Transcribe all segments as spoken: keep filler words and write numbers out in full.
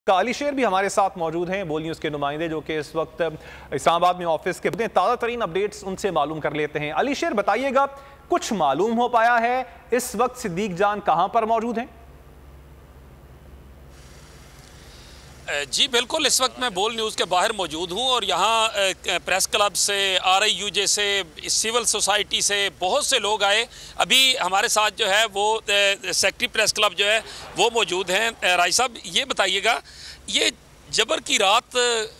अली शेर भी हमारे साथ मौजूद हैं, बोल न्यूज़ के नुमाइंदे, जो कि इस वक्त इस्लामाबाद में ऑफिस के ताज़ा तरीन अपडेट्स उनसे मालूम कर लेते हैं। अली शेर, बताइएगा, कुछ मालूम हो पाया है इस वक्त सिद्दीक जान कहां पर मौजूद हैं? जी बिल्कुल, इस वक्त मैं बोल न्यूज़ के बाहर मौजूद हूँ और यहाँ प्रेस क्लब से, आर आई यू जैसे सिविल सोसाइटी से बहुत से लोग आए। अभी हमारे साथ जो है वो सेक्रेटरी प्रेस क्लब जो है वो मौजूद हैं। राय साहब, ये बताइएगा, ये जबर की रात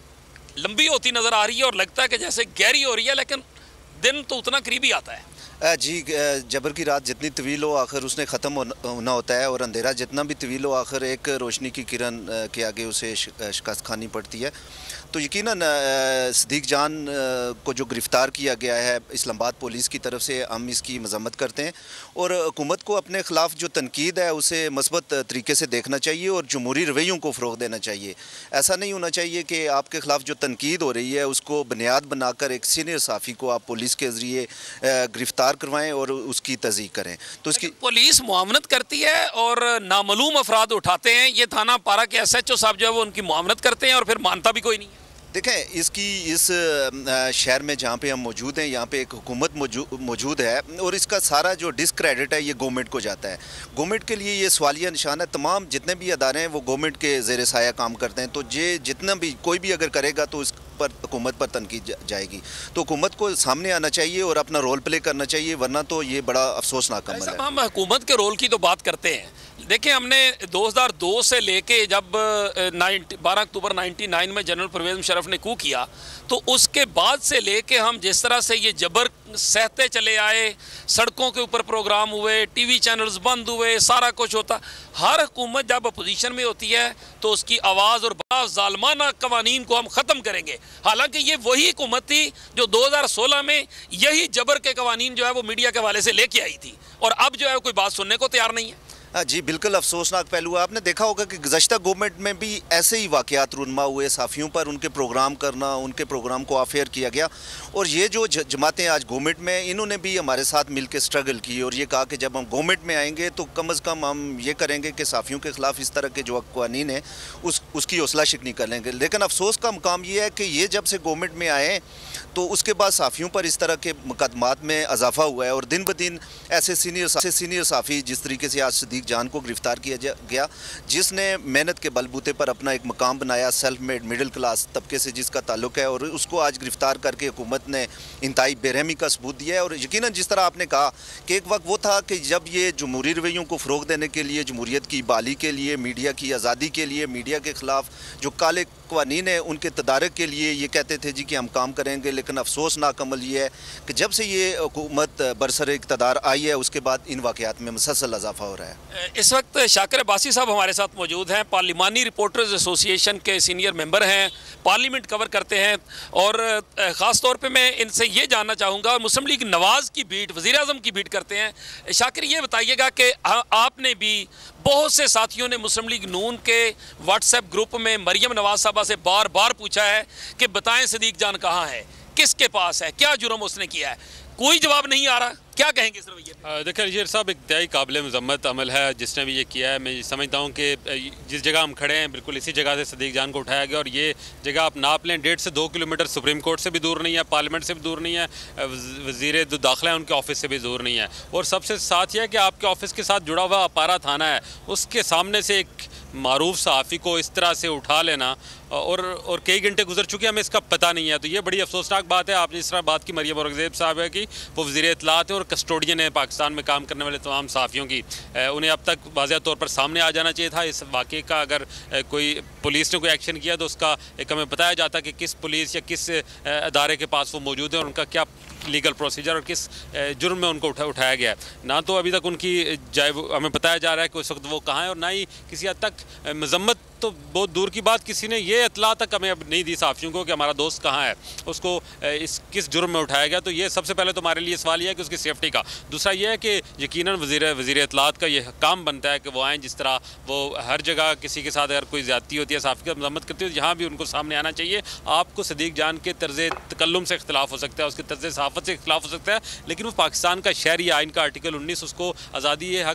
लंबी होती नज़र आ रही है और लगता है कि जैसे गहरी हो रही है, लेकिन दिन तो उतना करीबी आता है। जी, जबर की रात जितनी तवील हो आखिर उसने ख़त्म होना होता है, और अंधेरा जितना भी तवील हो आखिर एक रोशनी की किरण के आगे उसे शिकस्त खानी पड़ती है। तो यकीनन सिद्दीक जान को जो गिरफ़्तार किया गया है इस्लामाबाद पुलिस की तरफ से, हम इसकी मज़म्मत करते हैं और हुकूमत को अपने ख़िलाफ़ जो तनकीद है उसे मस्बत तरीके से देखना चाहिए और जमहूरी रवैयों को फ़रोग़ देना चाहिए। ऐसा नहीं होना चाहिए कि आपके ख़िलाफ़ जो तनकीद हो रही है उसको बुनियाद बनाकर एक सीनियर सहाफ़ी को आप पुलिस के ज़रिए गिरफ़्तार करवाएं और उसकी तज़ीक़ करें। तो उसकी पुलिस मुआवनत करती है और नामालूम अफराद उठाते हैं। ये थाना पारा के एस एच ओ साहब जो है वो उनकी मुआवनत करते हैं और फिर मानता भी कोई नहीं है। देखें, इसकी इस शहर में जहाँ पे हम मौजूद हैं यहाँ पे एक हुकूमत मौजूद है और इसका सारा जो डिस्क्रेडिट है ये गवर्नमेंट को जाता है। गवर्नमेंट के लिए ये सवालिया निशान है। तमाम जितने भी अदारे हैं वो गवर्नमेंट के ज़ेर साया काम करते हैं। तो ये जितना भी कोई भी अगर करेगा तो इस पर हुकूमत पर तनकीद जाएगी। तो हुकूमत को सामने आना चाहिए और अपना रोल प्ले करना चाहिए, वरना तो ये बड़ा अफसोसनाक अमल है। हम हुकूमत के रोल की तो बात करते हैं। देखिए, हमने दो हज़ार दो से लेके जब बारह अक्टूबर निन्यानवे में जनरल परवेज़ मुशर्रफ ने कू किया, तो उसके बाद से लेके हम जिस तरह से ये जबर सहते चले आए, सड़कों के ऊपर प्रोग्राम हुए, टीवी चैनल्स बंद हुए, सारा कुछ होता। हर हुकूमत जब अपोजिशन में होती है तो उसकी आवाज़ और ज़ालमाना कवानीन को हम ख़त्म करेंगे। हालांकि ये वही हुकूमत थी जो दो हज़ार सोलह में यही जबर के कवानीन जो है वो मीडिया के हवाले से लेके आई थी, और अब जो है कोई बात सुनने को तैयार नहीं है। जी बिल्कुल, अफसोसनाक पहलू है। आपने देखा होगा कि गुज़श्ता गवर्नमेंट में भी ऐसे ही वाक़यात रुनमा हुए, साफ़ियों पर उनके प्रोग्राम करना, उनके प्रोग्राम को ऑफेयर किया गया। और ये जो जमातें आज गवर्नमेंट में, इन्होंने भी हमारे साथ मिल के स्ट्रगल की और ये कहा कि जब हम गवर्नमेंट में आएंगे तो कम अज़ कम हम ये करेंगे कि साफ़ियों के ख़िलाफ़ इस तरह के जो क़वानीन हैं उस उसकी हौसला शिकनी कर लेंगे। लेकिन अफसोस का मुकाम ये है कि ये जब से गवर्नमेंट में आए तो उसके बाद साफ़ियों पर इस तरह के मुकदमात में इजाफा हुआ है और दिन ब दिन ऐसे सीनियर ऐसे सीनियर साफ़ी जिस तरीके से आज सिद्दीक जान को गिरफ़्तार किया गया, जिसने मेहनत के बलबूते पर अपना एक मकाम बनाया, सेल्फ मेड मिडिल क्लास तबके से जिसका ताल्लुक़ है, और उसको आज गिरफ़्तार करके हुकूमत ने इंतहाई बेरहमी का सबूत दिया है। और यकीनन जिस तरह आपने कहा कि एक वक्त वो था कि जब ये जमहूरी रवैयों को फ़रोग़ देने के लिए, जमहूरियत की बहाली के लिए, मीडिया की आज़ादी के लिए, मीडिया के ख़िलाफ़ जो काले क़वानीन है उनके तदारक के लिए ये कहते थे जी कि हम काम करेंगे। लेकिन अफसोसनाक अमल ये है कि जब से ये हुकूमत बरसर इक़्तिदार आई है उसके बाद इन वाक़यात में मुसलसल इजाफा हो रहा है। इस वक्त शाकिर अब्बासी साहब हमारे साथ मौजूद हैं, पार्लिमानी रिपोर्टर्स एसोसिएशन के सीनियर मेंबर हैं, पार्लियामेंट कवर करते हैं, और ख़ास तौर पे मैं इनसे ये जानना चाहूँगा, मुस्लिम लीग नवाज़ की बीट, वज़ीर आज़म की बीट करते हैं। शाकिर, ये बताइएगा कि आपने भी बहुत से साथियों ने मुस्लिम लीग नून के व्हाट्सएप ग्रुप में मरियम नवाज साहबा से बार बार पूछा है कि बताएं सिद्दीक जान कहाँ है, किसके पास है, क्या जुर्म उसने किया है, कोई जवाब नहीं आ रहा। क्या कहेंगे इस रवैये पे? देखिए अली शेर साहब, एक दयाई काबिल मज़म्मत अमल है जिसने भी ये किया है। मैं समझता हूँ कि जिस जगह हम खड़े हैं बिल्कुल इसी जगह से सिद्दीक जान को उठाया गया, और ये जगह आप नाप लें, डेढ़ से दो किलोमीटर सुप्रीम कोर्ट से भी दूर नहीं है, पार्लियामेंट से भी दूर नहीं है, वज़ीर दाखिला है उनके ऑफिस से भी दूर नहीं है। और सबसे साथ यह है कि आपके ऑफिस के साथ जुड़ा हुआ अपारा थाना है, उसके सामने से एक मारूफ सहाफ़ी को इस तरह से उठा लेना, और और कई घंटे गुजर चुके हैं, हमें इसका पता नहीं है। तो ये बड़ी अफसोसनाक बात है। आपने इस तरह बात की मरियम औरंगज़ेब साहब है कि वो वज़ीर इत्तलात है और कस्टोडियन है पाकिस्तान में काम करने वाले तमाम सहाफ़ियों की। उन्हें अब तक वाज़ेह तौर पर सामने आ जाना चाहिए था इस वाक़े का। अगर कोई पुलिस ने कोई एक्शन किया तो उसका एक हमें बताया जाता कि किस पुलिस या किस अदारे के पास वो मौजूद है और उनका क्या लीगल प्रोसीजर और किस जुर्म में उनको उठा उठाया गया है। ना तो अभी तक उनकी जाए हमें बताया जा रहा है कि उस वक्त वो कहाँ है, और ना ही किसी हद तक मजम्मत तो बहुत दूर की बात, किसी ने ये इत्तला तक हमें अब नहीं दी साफ़ियों को कि हमारा दोस्त कहाँ है, उसको इस किस जुर्म में उठाया गया। तो ये सबसे पहले तो हमारे लिए सवाल ये है कि उसकी सेफ्टी का। दूसरा ये है कि यकीनन वज़ीर वज़ीर इत्तलात का ये काम बनता है कि वो आएँ, जिस तरह वो हर जगह किसी के साथ अगर कोई ज़्यादती होती है, साफ़ी की मजम्मत करती है, तो यहाँ भी उनको सामने आना चाहिए। आपको सिद्दीक जान के तर्ज़ तकल्लुम से इख्तिलाफ़ हो सकता है, उसके तर्ज़ सहाफ़त से इख्तिलाफ़ हो सकता है, लेकिन वो पाकिस्तान का शहरी आइन का आर्टिकल उन्नीस उसको आज़ादी हक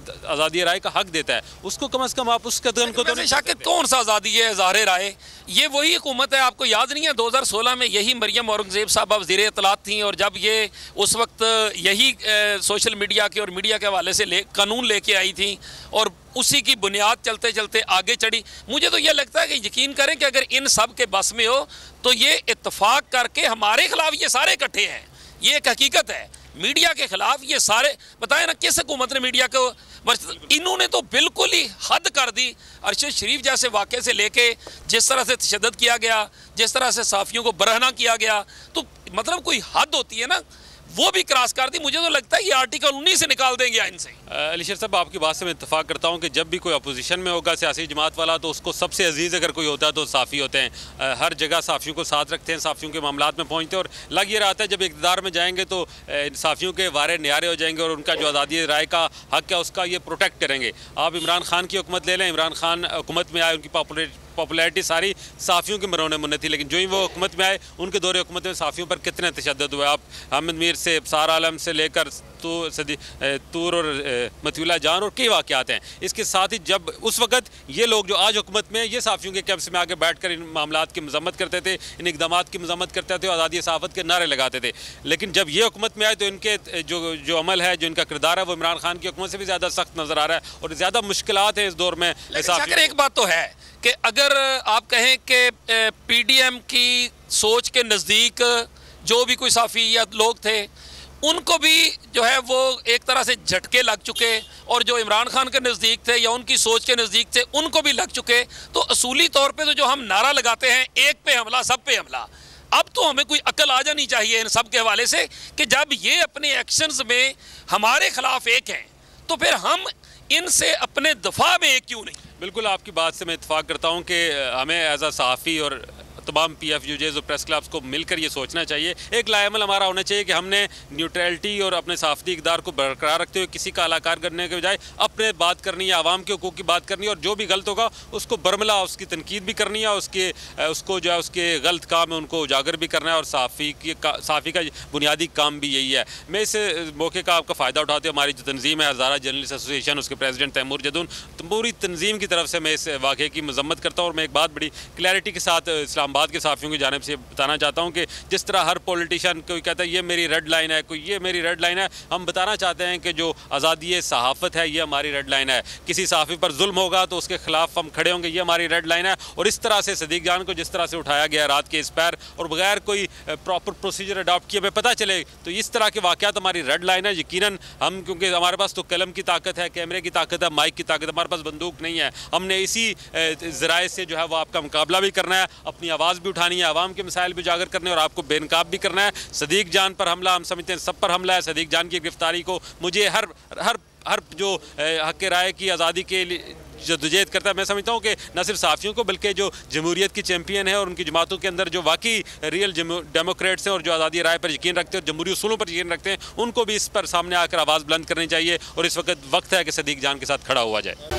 आज़ादी राय का हक देता है, उसको कम अज़ कम आप उस कदम को तो शाकिर कौन सा आज़ादी है इज़हार राय? ये वही हुकूमत है, आपको याद नहीं है दो हज़ार सोलह में यही मरियम औरंगज़ेब साहबा वज़ीर इत्तलात थी, और जब ये उस वक्त यही ए, सोशल मीडिया के और मीडिया के हवाले से ले कानून लेके आई थी और उसी की बुनियाद चलते चलते आगे चढ़ी। मुझे तो यह लगता है कि यकीन करें कि अगर इन सब के बस में हो तो ये इत्तफाक करके हमारे खिलाफ ये सारे इकट्ठे हैं, ये एक हकीकत है। मीडिया के खिलाफ ये सारे, बताए ना किस हुकूमत ने मीडिया को, इन्होंने तो बिल्कुल ही हद कर दी। अरशद शरीफ जैसे वाक़े से लेके जिस तरह से तशद्दुद किया गया, जिस तरह से साफ़ियों को बरहना किया गया, तो मतलब कोई हद होती है ना, वो भी क्रॉस कर दी। मुझे तो लगता है ये आर्टिकल उन्नीस से निकाल देंगे आइन से। अलीशर साहब, आपकी बात से मैं इत्तेफाक करता हूँ कि जब भी कोई अपोजिशन में होगा सियासी जमात वाला, तो उसको सबसे अजीज़ अगर कोई होता है तो साफ़ी होते हैं। हर जगह साफ़ियों को साथ रखते हैं, साफ़ियों के मामलात में पहुँचते हैं, और लग ये रहा है जब इक़्तिदार में जाएंगे तो साफ़ियों के वारे न्यारे हो जाएंगे और उनका जो आज़ादी राय का हक़ है उसका ये प्रोटेक्ट करेंगे। आप इमरान खान की हुकूमत ले लें, इमरान खान हुकूमत में आए, उनकी पॉपुलर पॉपुलैरिटी सारी साफ़ियों के मरोने मुन्ने थी, लेकिन जो ही वो हुकूमत में आए उनके दौरे हुकूमत में साफ़ियों पर कितने तशद्दुद हुए। आप अहमद मीर से सार आलम से लेकर तो सदी तूर और मतुल्ला जान और कई वाक़यात हैं। इसके साथ ही जब उस वक़्त ये लोग जो आज हुकूमत में, ये साफ़ियों के कैंप्स में आके बैठ कर इन मामलात की मज़म्मत करते थे, इन इक़दामात की मज़म्मत करते थे, आज़ादी सहाफ़त के नारे लगाते थे। लेकिन जब ये हुकूमत में आए तो इनके जो जो अमल है, जो इनका किरदार है, वो इमरान खान की हुकूमत से भी ज़्यादा सख्त नज़र आ रहा है और ज़्यादा मुश्किलात हैं इस दौर में। एक बात तो है कि अगर आप कहें कि पीडीएम की सोच के नज़दीक जो भी कोई साफ़ी या लोग थे, उनको भी जो है वो एक तरह से झटके लग चुके, और जो इमरान खान के नज़दीक थे या उनकी सोच के नज़दीक थे उनको भी लग चुके, तो असूली तौर पे तो जो हम नारा लगाते हैं एक पे हमला सब पे हमला, अब तो हमें कोई अकल आ जानी चाहिए इन सब के हवाले से कि जब ये अपने एक्शंस में हमारे खिलाफ एक हैं तो फिर हम इनसे अपने दफा में एक क्यों नहीं। बिल्कुल आपकी बात से मैं इत्तेफाक करता हूँ कि हमें एज आ सहाफ़ी और तमाम पी एफ यू जेज़ और प्रेस क्लब्स को मिलकर ये सोचना चाहिए, एक लाएमल हमारा होना चाहिए कि हमने न्यूट्रलिटी और अपने सहाफ़ती इक़्तिदार को बरकरार रखते हुए किसी का अलाकार करने के बजाय अपने बात करनी है, आवाम के हकूक़ की बात करनी है, और जो भी गलत होगा उसको बरमला उसकी तनकीद भी करनी है, उसके उसको जो है उसके गलत काम है उनको उजागर भी करना है, और सहाफ़ी की सहाफ़ी का बुनियादी काम भी यही है। मैं इस मौके का आपका फ़ायदा उठाते हुए हमारी जो तंजीम है हज़ारा जर्नलिस्ट एसोसिएशन, उसके प्रेसिडेंट तैमूर जदून, पूरी तंजीम की तरफ से मैं इस वाक़े की मज़म्मत करता हूँ। और मैं एक बात बड़ी क्लैरिटी के साथ इस्लामाबाद के साफ़ियों की जानिब से बताना चाहता हूँ कि जिस तरह हर पॉलिटिशियन कोई कहता है ये मेरी रेड लाइन है, कोई ये मेरी रेड लाइन है, हम बताना चाहते हैं कि जो आज़ादी सहाफ़त है ये हमारी रेड लाइन है। किसी सहाफ़ी पर जुल्म होगा तो उसके खिलाफ हम खड़े होंगे, ये हमारी रेड लाइन है। और इस तरह से सदीक जान को जिस तरह से उठाया गया रात के इस पैर और बगैर कोई प्रॉपर प्रोसीजर अडॉप्ट किए हमें पता चले, तो इस तरह के वाक़यात हमारी रेड लाइन है। यकीनन हम, क्योंकि हमारे पास तो कलम की ताकत है, कैमरे की ताकत है, माइक की ताकत है, हमारे पास बंदूक नहीं है। हमने इसी ज़राए से जो है वो आपका मुकाबला भी करना है, अपनी आवाज़ भी उठानी है, आवाम के मसाइल भी उजागर करने और आपको बेनकाब भी करना है। सदीक जान पर हमला, हम समझते हैं सब पर हमला है। सदीक जान की गिरफ्तारी को मुझे हर हर हर जो हक़ राय की आज़ादी के लिए जद्दोजहद करता है, मैं समझता हूँ कि न सिर्फ साफ़ियों को बल्कि जो जमहूरियत की चैम्पियन है और उनकी जमातों के अंदर जो वाकई रियल डेमोक्रेट्स हैं और जो आज़ादी राय पर यकीन रखते हैं और जमहूरी उसूलों पर यकीन रखते हैं, उनको भी इस पर सामने आकर आवाज़ बुलंद करनी चाहिए। और इस वक्त वक्त है कि सदीक जान के साथ खड़ा हुआ जाए।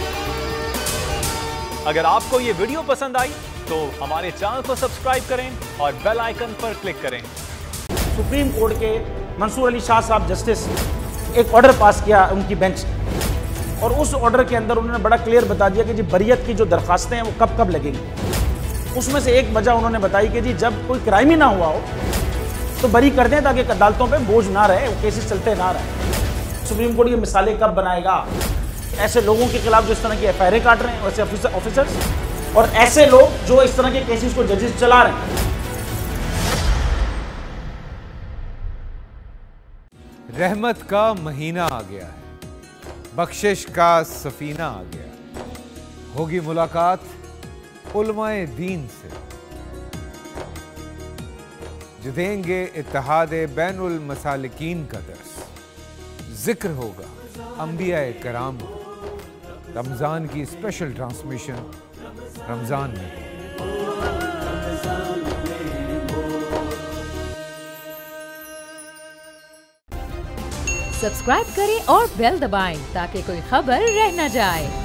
अगर आपको ये वीडियो पसंद आई तो हमारे चैनल को सब्सक्राइब करें और बेल आइकन पर क्लिक करें। सुप्रीम कोर्ट के मंसूर अली शाह साहब जस्टिस एक ऑर्डर पास किया उनकी बेंच, और उस ऑर्डर के अंदर उन्होंने बड़ा क्लियर बता दिया कि जी बरियत की जो दरखास्तें हैं वो कब कब लगेंगी। उसमें से एक वजह उन्होंने बताई कि जी जब कोई क्राइम ही ना हुआ हो तो बरी कर दें ताकि अदालतों पे बोझ ना रहे, वो केसेस चलते ना रहे। सुप्रीम कोर्ट ये मिसालें कब बनाएगा ऐसे लोगों के खिलाफ जो इस तरह की एफ आई आर काट रहे हैं, वैसे ऑफिसर्स, और ऐसे लोग जो इस तरह के केसेस को जजेस चला रहे हैं। रहमत का महीना आ गया है, बख्शिश का सफीना आ गया, होगी मुलाकात उलमाए दीन से जो देंगे इत्तेहादे बैनुल मसालिकीन का दर्स। जिक्र होगा अंबियाए कराम, रमज़ान की स्पेशल ट्रांसमिशन रमज़ान में। सब्सक्राइब करें और बेल दबाएं ताकि कोई खबर रह न जाए।